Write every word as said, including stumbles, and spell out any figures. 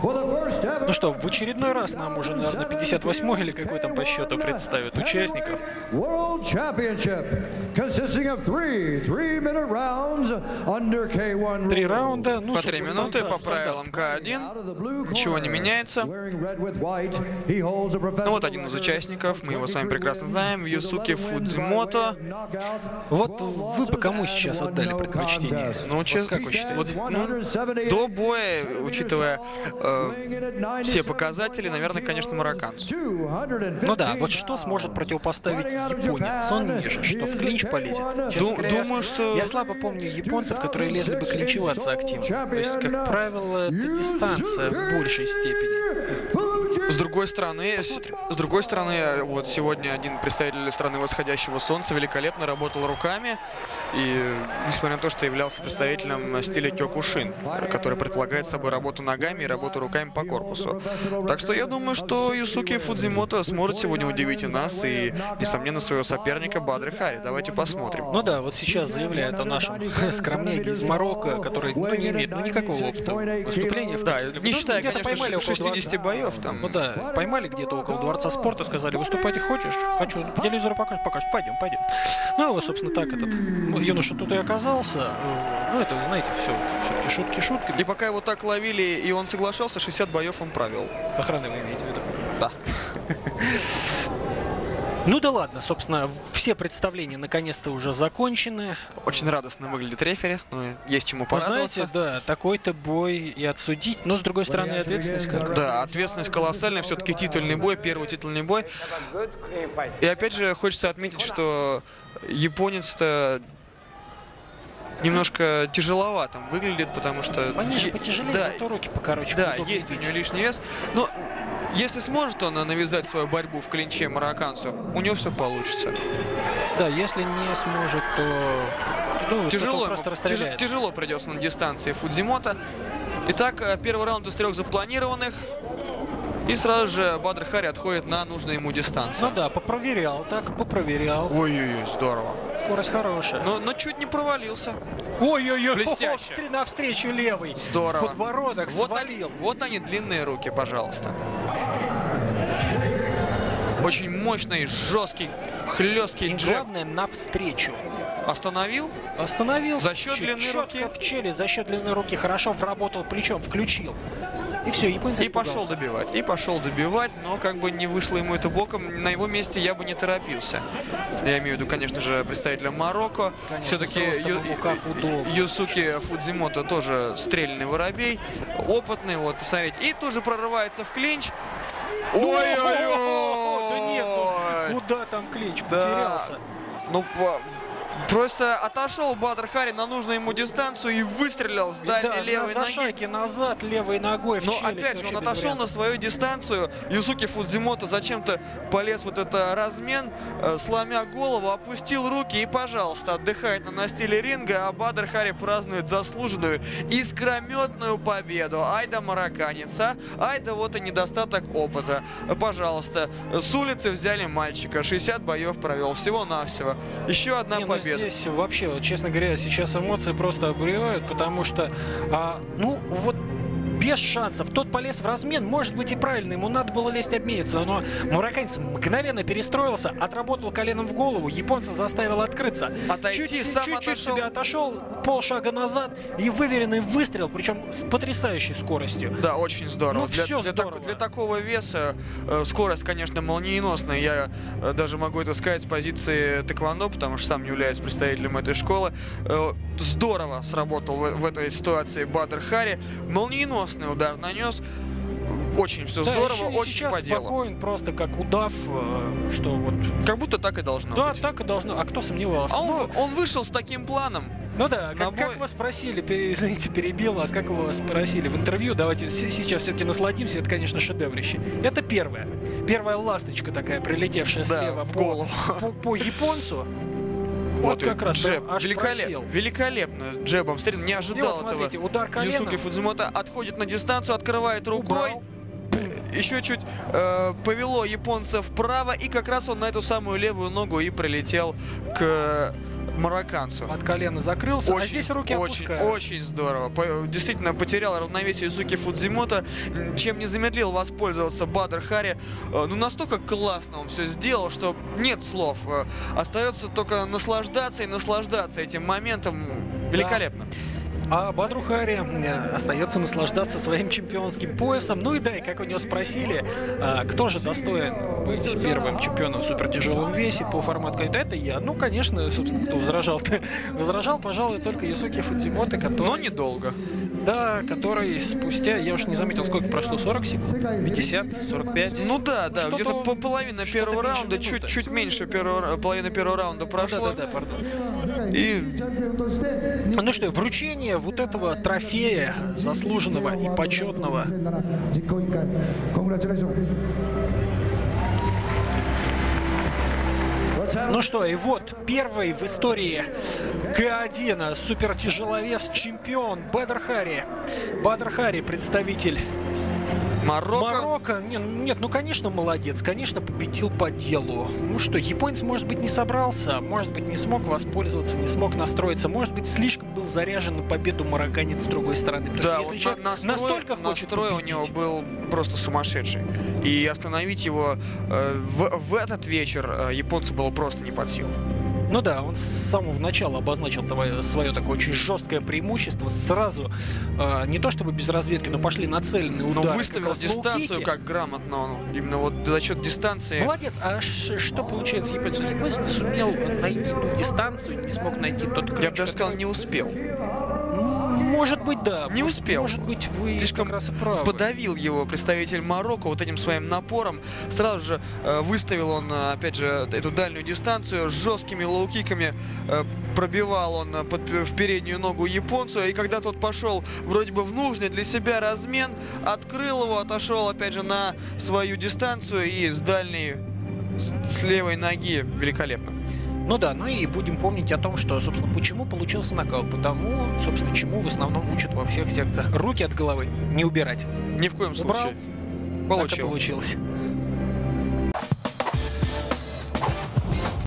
Ну что, в очередной раз нам уже, наверное, пятьдесят восьмой или какой там по счету представят участников. Три раунда, ну, по три минуты, по правилам К один. Ничего не меняется. Ну вот один из участников, мы его с вами прекрасно знаем, Юсуки Фудзимото. Вот вы бы кому сейчас отдали предпочтение? Ну, честно, как вы считаете? Вот, ну, до боя, учитывая э, все показатели, наверное, конечно, марокканцу. Ну да, вот что сможет противопоставить японец? Он ниже, что в клинч полезет. Честно говоря, думаю, что... Я слабо помню японцев, которые лезли бы клинчеваться активно. То есть, как правило, это дистанция в большей степени. С другой стороны, с, с другой стороны, вот сегодня один представитель страны восходящего солнца великолепно работал руками, и несмотря на то, что являлся представителем стиля кёкушин, который предполагает собой работу ногами и работу руками по корпусу. Так что я думаю, что Юсуки Фудзимото сможет сегодня удивить и нас, и, несомненно, своего соперника Бадр Хари. Давайте посмотрим. Ну да, вот сейчас заявляет о нашем скромняге из Марокко, который, ну, не имеет ну, никакого опыта выступления. Да, не считая, ну, конечно, шестидесяти боев там. Ну да, поймали где-то около Дворца спорта, сказали, выступать хочешь? Хочу. По телевизору покажешь? Покажешь. Пойдем, пойдем. Ну и вот, собственно, так этот юноша тут и оказался. Ну это, знаете, все, все-таки шутки шутками. И пока его так ловили, и он соглашался, шестьдесят боев он провел. Охраны вы имеете в виду? Да. Ну да ладно, собственно, все представления наконец-то уже закончены. Очень радостно выглядит рефери, но есть чему порадоваться. Знаете, да, такой-то бой и отсудить, но с другой стороны ответственность как... Да, ответственность колоссальная, все-таки титульный бой, первый титульный бой. И опять же хочется отметить, что японец-то немножко тяжеловато выглядит, потому что... Пониже, потяжелее, да, зато руки покороче. Да, есть у него лишний вес. Но если сможет он навязать свою борьбу в клинче марокканцу, у него все получится. Да, если не сможет, то... Ну, тяжело, просто ему, тяж, тяжело придется на дистанции Фудзимото. Итак, первый раунд из трех запланированных. И сразу же Бадр Хари отходит на нужную ему дистанцию. Ну да, попроверял, так, попроверял. Ой-ой-ой, здорово. Скорость хорошая. Но, но чуть не провалился. Ой-ой-ой, блестяще. Навстречу левый. Здорово. Подбородок вот свалил. Они, вот они, длинные руки, пожалуйста. Очень мощный, жесткий, хлесткий джеб. Главное, навстречу. Остановил? Остановил. За счет Чуть длины руки. в челюсть, за счет длины руки. Хорошо вработал плечом, включил. И все, японец И пошел добивать, и пошел добивать, но как бы не вышло ему это боком. На его месте я бы не торопился. Я имею в виду, конечно же, представителя Марокко. Все-таки Ю... Юсуки Фудзимото тоже стрельный воробей, опытный, вот, посмотрите. И тоже прорывается в клинч. Ой-ой-ой! Да нет, ну, куда там клинч? Потерялся. Ну, по... Просто отошел Бадр Хари на нужную ему дистанцию и выстрелил с дальней да, левой на ноги. назад, левой ногой в Но челюсть, опять же, он отошел вариантов. на свою дистанцию. Юсуки Фудзимото зачем-то полез вот это размен, э, сломя голову, опустил руки и, пожалуйста, отдыхает на настиле ринга, а Бадр Хари празднует заслуженную искрометную победу. Ай да марокканец, а? Ай да вот и недостаток опыта. Пожалуйста, с улицы взяли мальчика, шестьдесят боев провел, всего-навсего. Еще одна Не, победа. Здесь вообще, честно говоря, сейчас эмоции просто обуревают, потому что, а, ну, вот без шансов. Тот полез в размен, может быть и правильно, ему надо было лезть обмениться, но марокканец мгновенно перестроился, отработал коленом в голову, японца заставил открыться. Отойти, чуть, сам чуть-чуть отошел. себе отошел, полшага назад и выверенный выстрел, причем с потрясающей скоростью. Да, очень здорово. Ну, для, все для, здорово. Так, для такого веса э, скорость, конечно, молниеносная. Я э, даже могу это сказать с позиции тэквондо, потому что сам являюсь представителем этой школы. Э, здорово сработал в, в этой ситуации Бадр Хари. Молниеносный удар нанес. Очень все да, здорово, еще очень сейчас по делу. Спокоен, просто как удав, э, что вот... Как будто так и должно да, быть. так и должно. А кто сомневался? А он, ну, он вышел с таким планом. Ну да, как, бой... как вас спросили, извините, перебил вас, как вы вас спросили в интервью, давайте сейчас все-таки насладимся, это, конечно, шедеврище. Это первое. Первая ласточка такая, прилетевшая да, слева в по, голову. По, по японцу. Вот, вот как раз джеб. аж Великолеп... просел. Великолепно джебом встретил, не ожидал вот, этого. смотрите, удар коленом. Юсуки Фудзимото отходит на дистанцию, открывает рукой. Убрал. Еще чуть э, повело японца вправо, и как раз он на эту самую левую ногу и прилетел к марокканцу. От колена закрылся, Очень, а здесь руки очень, опускают. очень здорово. По- Действительно потерял равновесие Юзуки Фудзимото, м, чем не замедлил воспользоваться Бадр Хари. Э, Ну, настолько классно он все сделал, что нет слов. Э, Остается только наслаждаться и наслаждаться этим моментом. Великолепно. А Бадру Хари э, остается наслаждаться своим чемпионским поясом. Ну и да, и как у него спросили, а, кто же достоин быть первым чемпионом в супертяжелом весе по формату, говорит, это я. Ну, конечно, собственно, кто возражал-то? Возражал, пожалуй, только Юсуки Фудзимото, который... Но недолго. Да, который спустя, я уж не заметил, сколько прошло, сорок секунд? пятьдесят, сорок пять? Ну да, да, Что-то где-то он- по половина что-то первого меньше раунда, минуты. чуть, чуть меньше первого, половины первого раунда прошло. Да-да-да, пардон. И Ну что, вручение вот этого трофея заслуженного и почетного. Ну что, и вот первый в истории К один супертяжеловес чемпион Бадр Хари. Бадр Хари, представитель Марокко. Марокко. Не, нет, ну конечно молодец, конечно победил по делу. Ну что, японец, может быть, не собрался, может быть, не смог воспользоваться, не смог настроиться, может быть, слишком был заряжен на победу марокканец с другой стороны. Потому Да, что вот если на- человек настрой, настолько хочет настрой у победить, него был просто сумасшедший. И остановить его э, в, в этот вечер э, японцу было просто не под силу. ну да, он с самого начала обозначил твое- свое такое очень жесткое преимущество. Сразу, э, не то чтобы без разведки, но пошли нацеленные Но удары. выставил как раз дистанцию лоу-кики. как грамотно он. Именно вот за счет дистанции. Молодец, а ш- что получается японец? Японец не сумел найти ту дистанцию, не смог найти тот ключ. Я бы даже сказал, который- не успел. М, Может быть, да. Не Может- успел. Может быть, вы Слишком как раз и правы. Подавил его представитель Марокко вот этим своим напором. Сразу же э, выставил он, э, опять же, эту дальнюю дистанцию. С жесткими лоу-киками э, пробивал он э, под- в переднюю ногу японцу. И когда тот пошел вроде бы в нужный для себя размен, открыл его, отошел опять же на свою дистанцию и с дальней, с, с левой ноги великолепно. Ну да, ну и будем помнить о том, что, собственно, почему получился нокаут. Потому, собственно, чему в основном учат во всех секциях. Руки от головы не убирать. Ни в коем Убрал, случае. так и Получил. получилось.